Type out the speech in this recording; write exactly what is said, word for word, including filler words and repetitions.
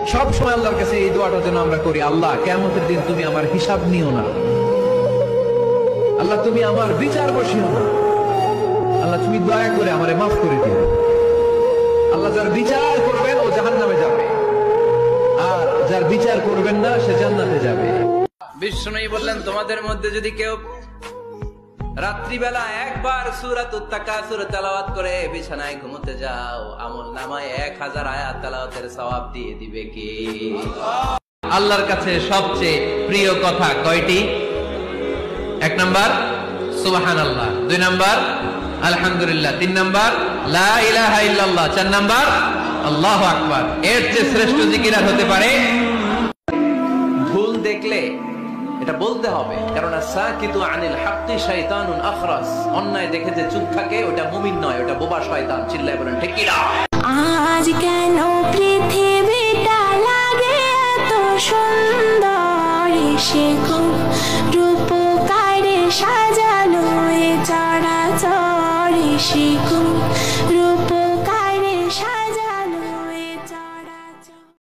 সব সময় আল্লাহর কাছে এই দোয়াটা যেন আমরা করি, আল্লাহ কিয়ামতের দিন তুমি আমার হিসাব নিও না, আল্লাহ তুমি আমার বিচার বসিও না, আল্লাহ তুমি দয়া করে আমারে মাফ করে দিও। আল্লাহ যার বিচার করবেন ও জাহান্নামে যাবে, আর যার বিচার করবেন না সে জান্নাতে যাবে। বিষ্ণু বললেন, তোমাদের মধ্যে যদি কেউ রাত্রিবেলা একবার সূরাতুত তাকাসুর তেলাওয়াত করে বিছানায় ঘুমোতে যাও, আমল নামায় এক হাজার আয়াত তেলাওয়াতের সওয়াব দিয়ে দিবে কে? আল্লাহর কাছে সবচেয়ে প্রিয় কথা কয়টি? এক নাম্বার সুবহানাল্লাহ, দুই নাম্বার আলহামদুলিল্লাহ, তিন নাম্বার লা ইলাহা ইল্লাল্লাহ, চার নাম্বার আল্লাহু আকবার। এর চেয়ে শ্রেষ্ঠ জিকির আর হতে পারে? ভুল দেখলে এটা বলতে হবে, কারণ সাকিতু আনিল হাক্কি শাইতানুন আখরাস। অন্যায় দেখে যে চুপ থাকে ওটা মুমিন নয়, ওটা বোবা শয়তান। চিল্লায় বলেন ঠিক কি না? আজ কেন পৃথিবীটা লাগে এত সুন্দর, সে খুব রূপকারে সাজানো এ চরাচর, সে